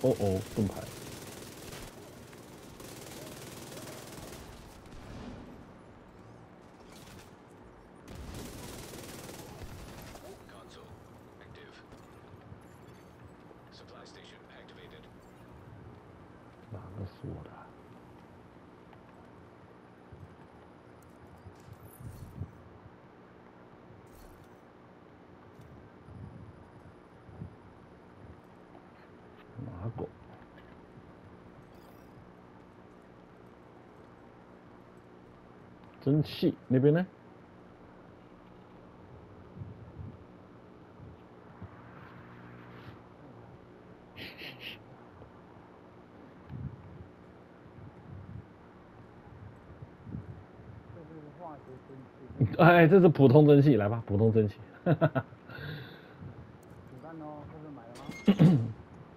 哦哦，盾牌。哪个是我的？哪狗？蒸汽那边呢？哎，这是普通蒸汽，来吧，普通蒸汽。 子弹哦，这是买了吗？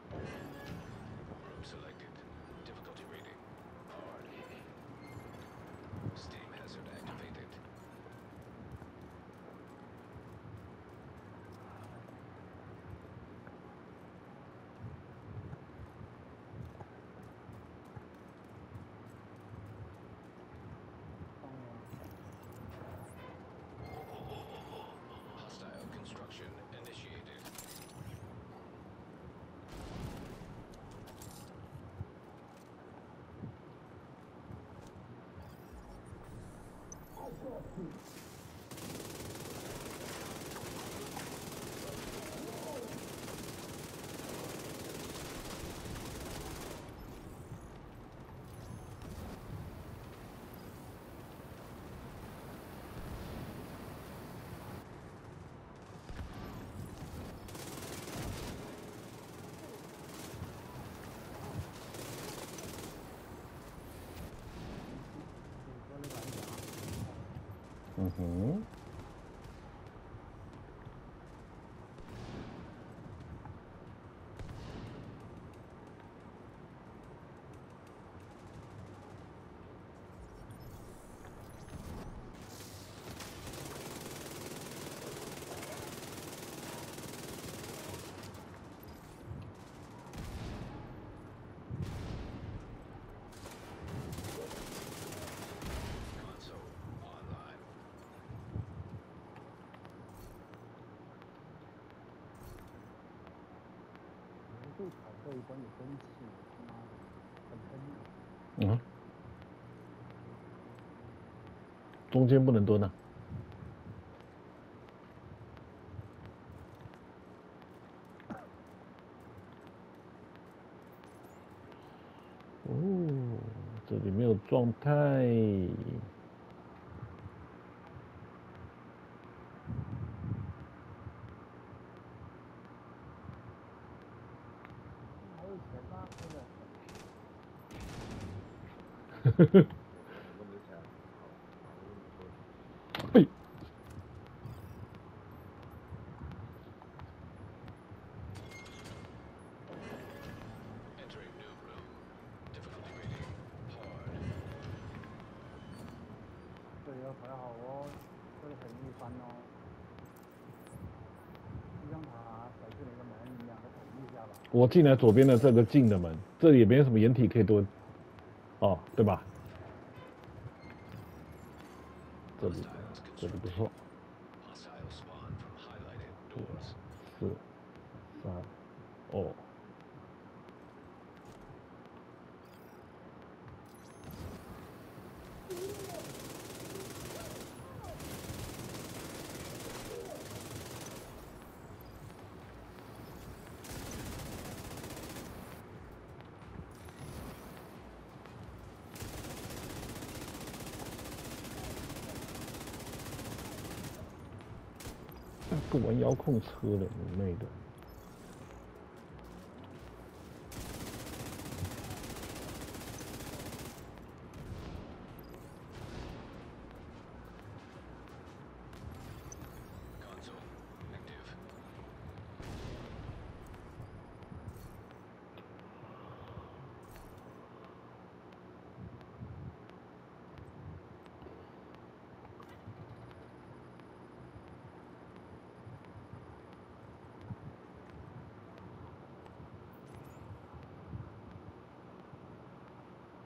嗯哼。 就炒这一关有蒸汽，妈的，很喷。 嗯。中间不能蹲啊。哦，这里没有状态。 还有钱吗？ 呵呵。嘿。 这里要踩好哦，这里很容易翻哦。一张塔甩去哪个门，你们两个统一一下吧。 我进来左边的这个进的门，这里也没有什么掩体可以蹲。哦，对吧？这里，这里不错。5、4、3、2。不玩遥控车了，你妹的！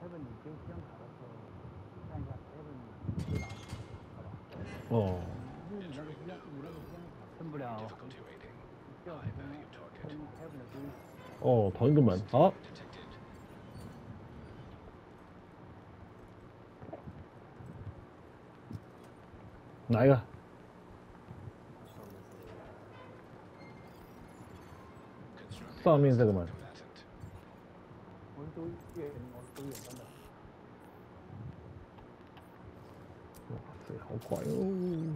Heaven 你丢枪塔的时候，看一下 Heaven 对打，好吧？ 哦， 因为你那个枪塔升不了，需要跟 Heaven 的对。 哦，同一个门，好。哪一个？上面这个门。 我是都远，我是都远端的。 哇塞，好快哦！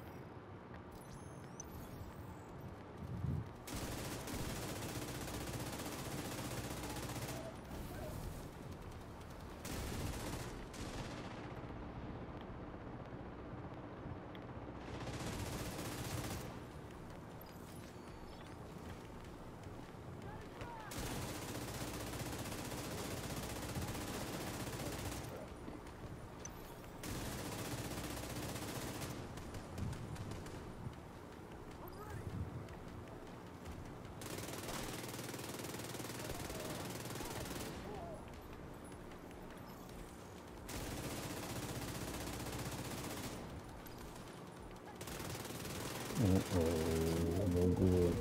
蘑菇。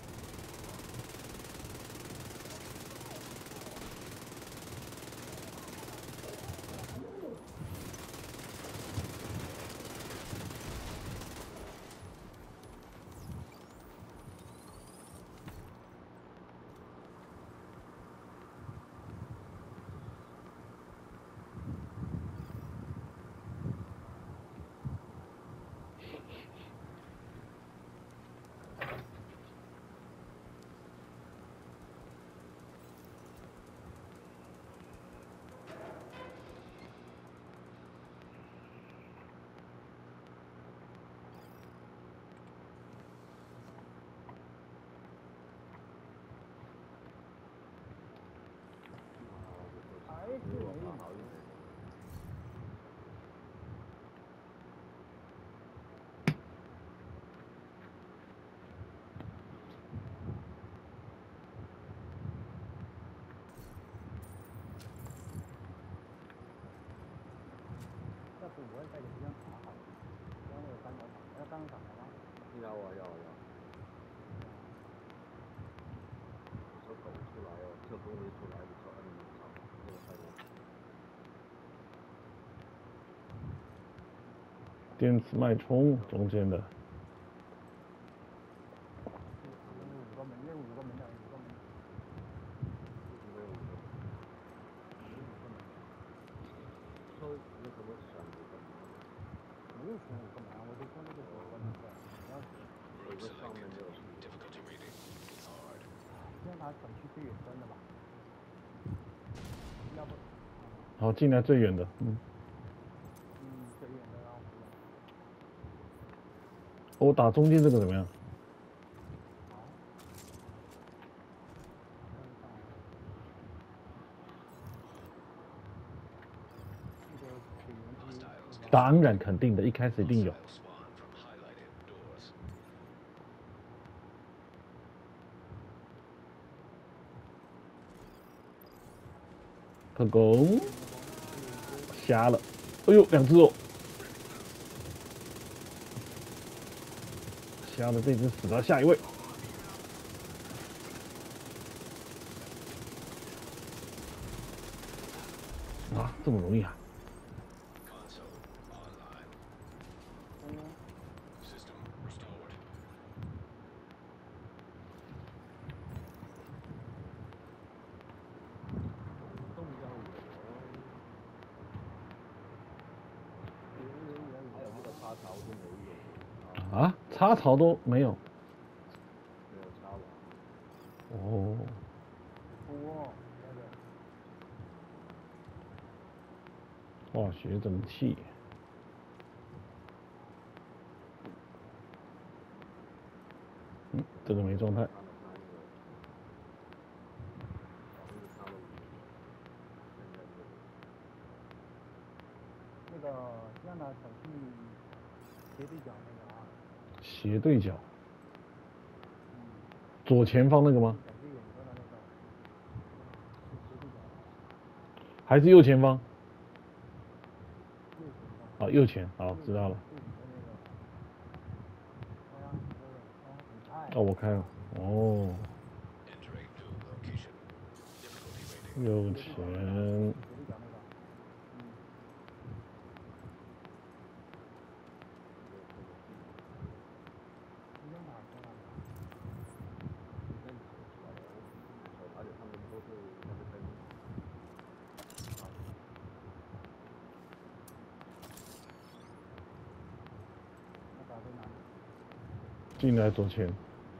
下次我也带个枪塔好了，刚那个三角塔，要三角塔吗？ 要啊要啊要。小狗出来哦，这东西出来的时候摁上那个太多。 电磁脉冲中间的。 5个门，那5个门的5个门。 没有5个。说有什么选5个门？ 没有选5个门啊，我就说那个5个门的， 有个上面没有。 先拿小区最远端的吧。要不。 好，进来最远的， 最远的啊。 我打中间这个怎么样？当然肯定的，一开始一定有。特工瞎了，哎呦，2只哦！瞎了，这只死了，下一位。啊，这么容易啊！啊，插槽都没有。 没有插网。 哦。化学蒸汽。这个没状态。 那个要拿小区斜对角那个啊。 斜对角。左前方那个吗？ 还是右前方？好，右前，好，知道了。哦，我开了。哦。右前。 而且他们都是那个跟进来左前。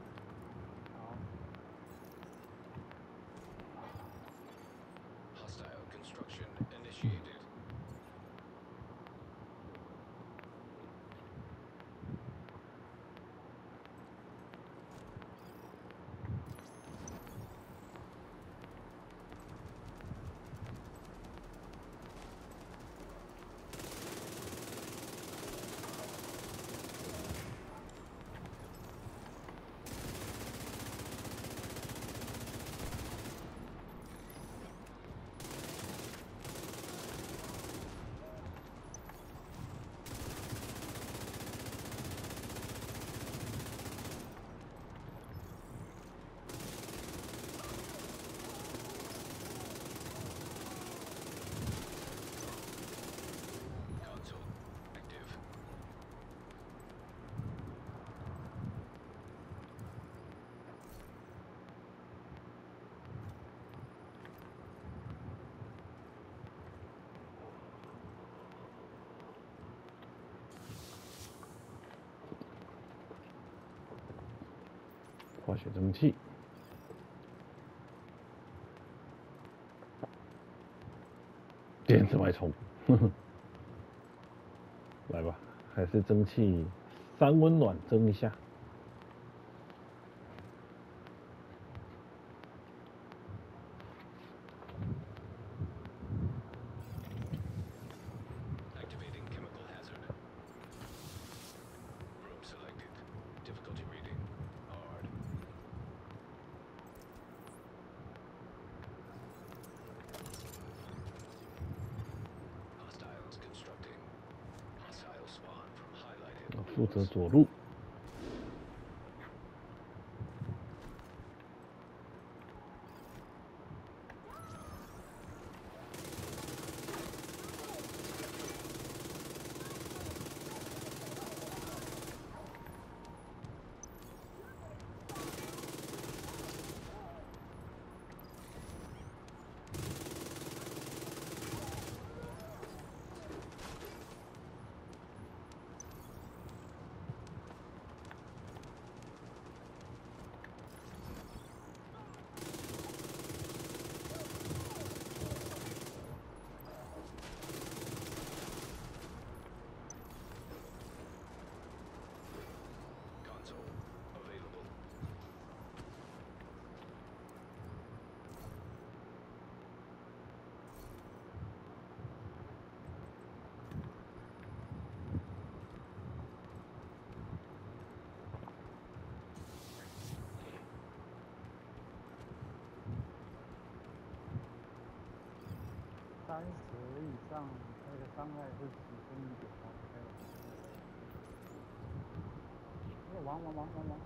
化学蒸汽。电子脉冲。来吧，还是蒸汽三温暖蒸一下。负责左路。 30以上，那个伤害是提升1点，OK。王。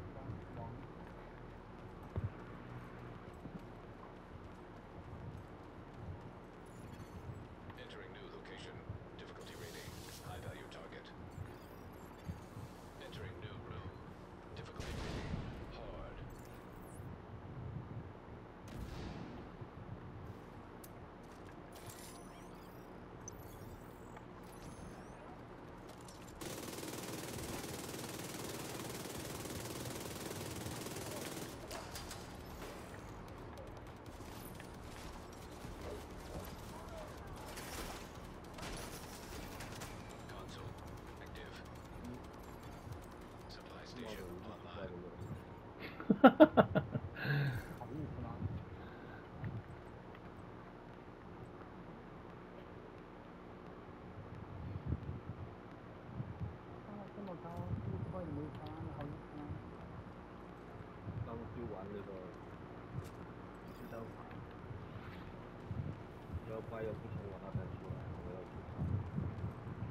哈哈哈。 好意思吗？这么高，1块没差，你好意思吗？ 刚修完那个知道法，要关。 快要不从我那边出来，我要去找。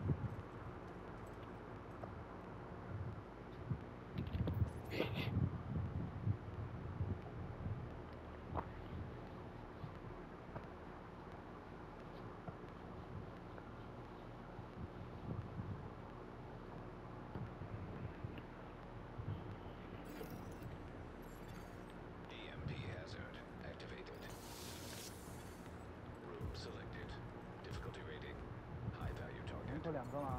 EMP hazard activated. Room selected. Difficulty rating. High value 能 target. 出2个吗？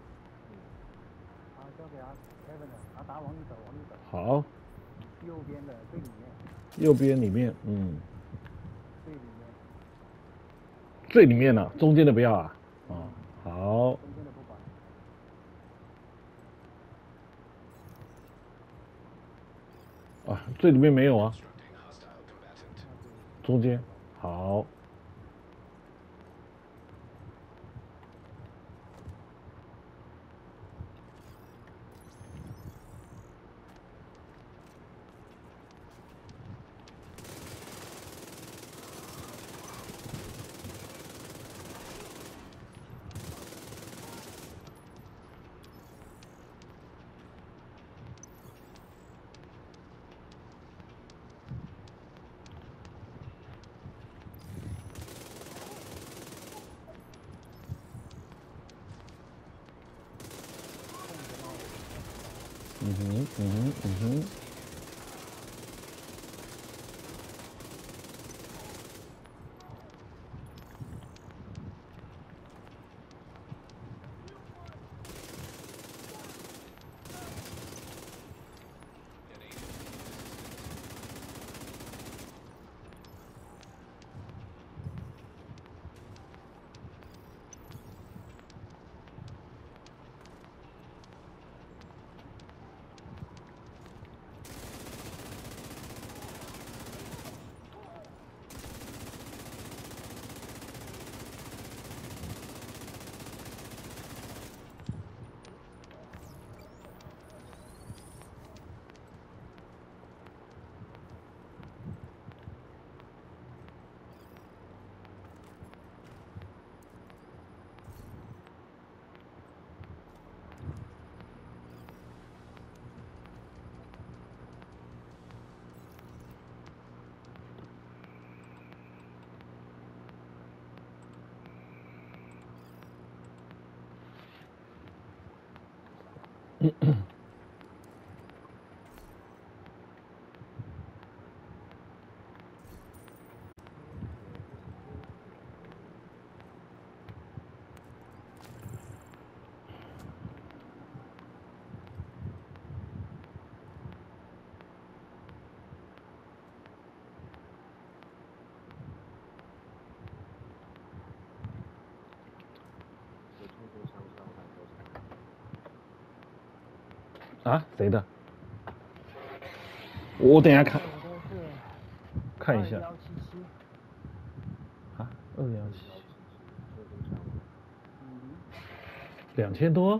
好，交给Kevin 的，打往里走，往里走。 好， 右边的最里面， 右边里面， 最里面， 最里面呢，中间的不要啊。哦，好， 中间的不管。 啊，最里面没有啊， Instructing hostile combatant. 中间，好。 有冲锋枪上还多少？ 啊，谁的？我等一下看我的是看一下。 177， 啊，217， 冲锋枪。 2000多。 好。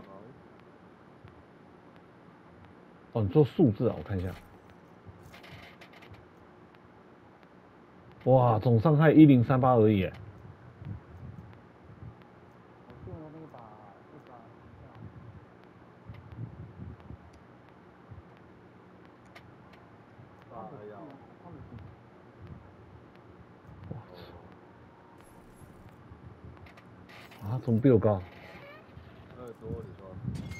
哦，你做数字啊，我看一下。哇，总伤害1038而已耶。 我用的那把这把哎呀， 啊，怎么比我高？ 多你说。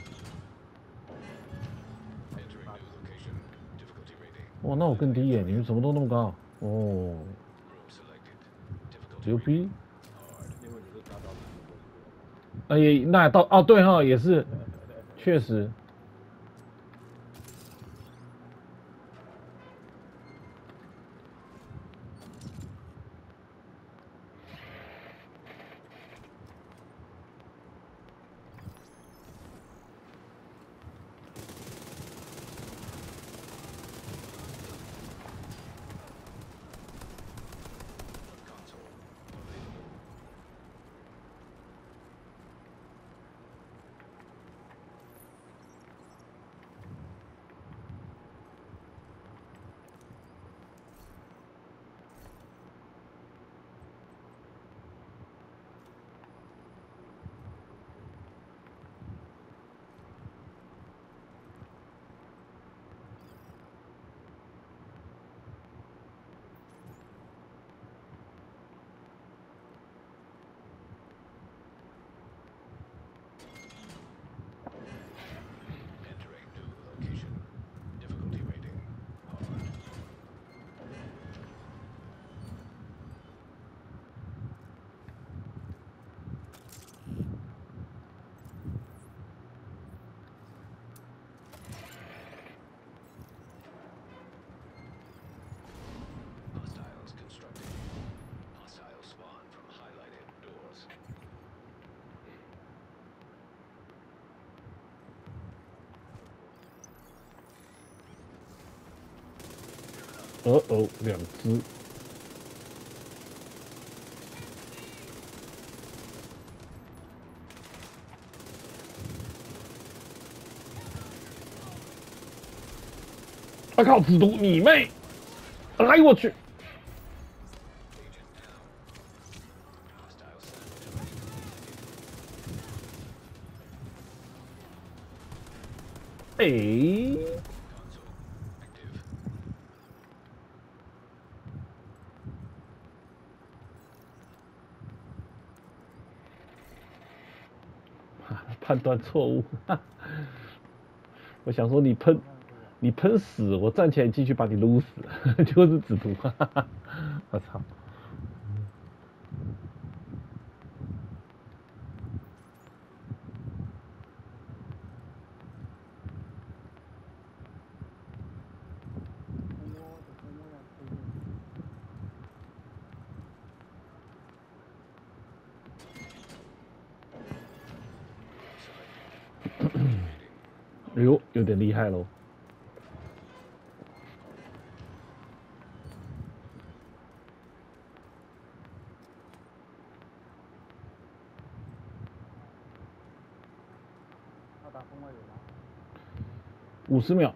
Entering new location. Difficulty rating. 哇，那我更低耶，你们怎么都那么高？哦， Room selected. Difficulty 牛逼！ hard. 因为你是大刀。 哎也那也到哦，对哈，也是，确实。 哦，两只。我靠，紫毒你妹！来我去！ 哎，判断错误。我想说你喷死，我站起来继续把你撸死，就是紫毒。我操！哎呦，有点厉害喽！ 他打风外有吗 50秒。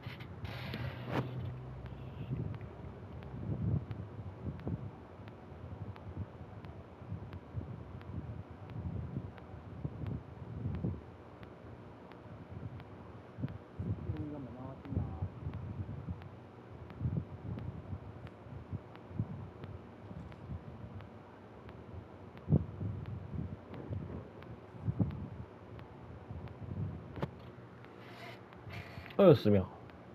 另一个门的话进啊。 20秒。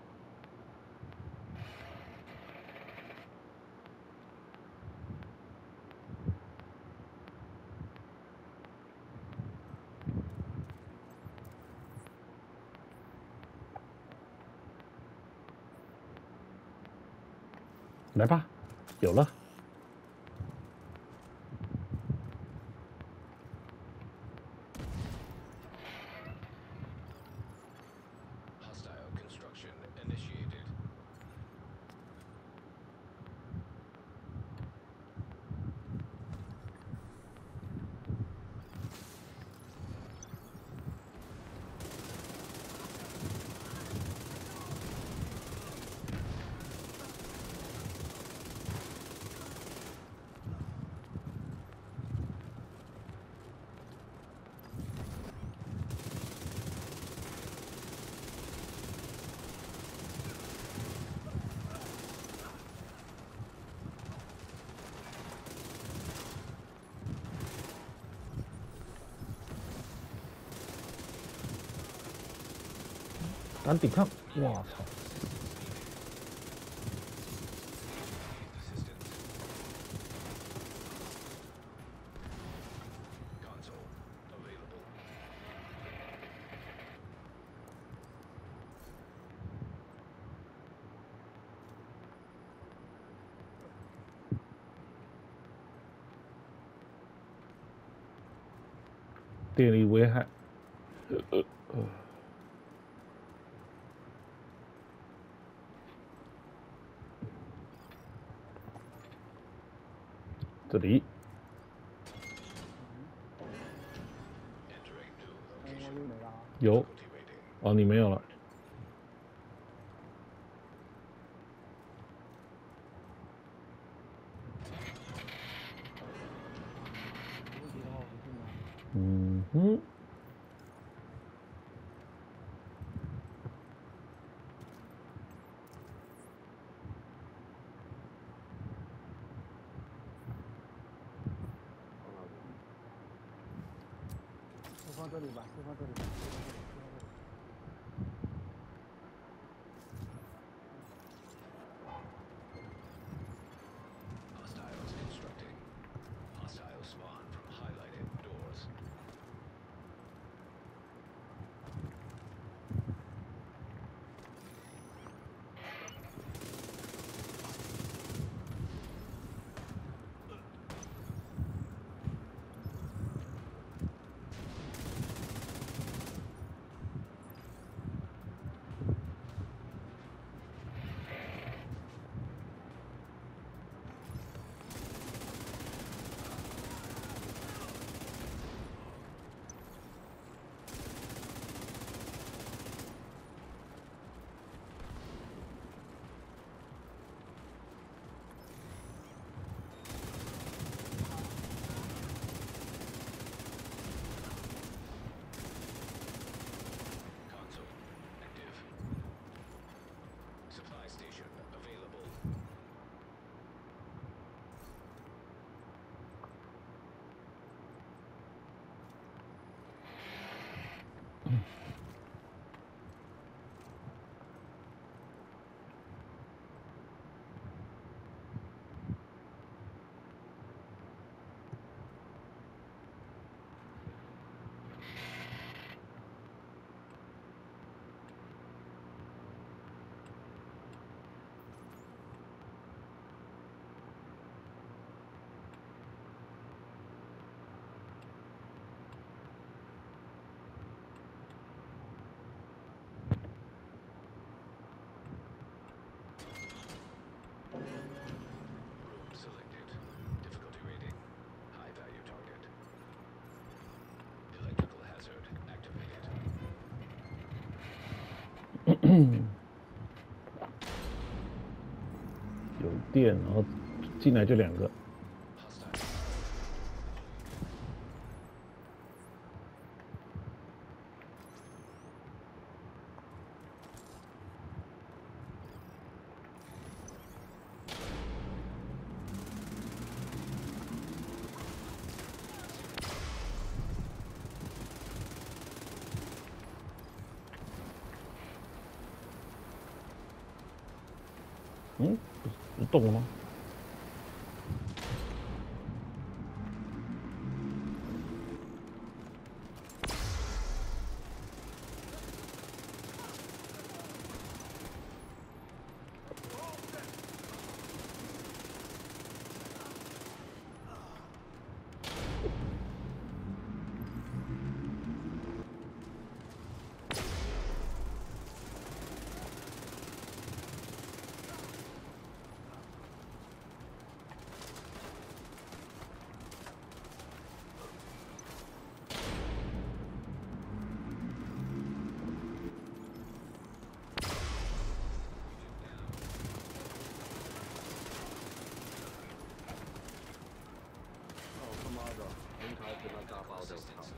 来吧，有了。 Hostile construction initiated. 敢抵抗！我操！ Assistance. Console available. 电力危害。这里 Entering new 我 location. 又没了啊。 有 Difficulty rating. 哦，你没有了。 有问题的话我就进了。 嗯哼。 就放这里吧，就放这里吧。 Hostiles constructing. Hostile spawn from highlighted doors. Room selected. Difficulty rating. High value target. Electrical hazard activated. 有电，然后进来就2个。 Hostile. 嗯，不动了吗？ 哦他妈的，门卡给他炸爆的，我操！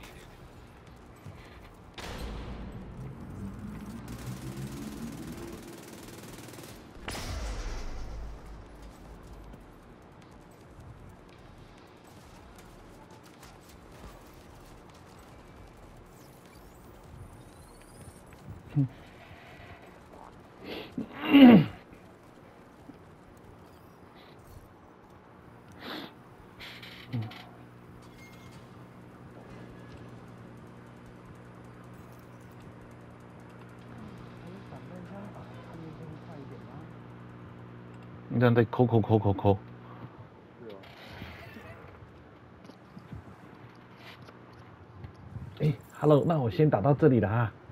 反弹枪打他们会快一点吗？ 你这样在抠。 是啊。 哎，Hello，那我先打到这里了哈。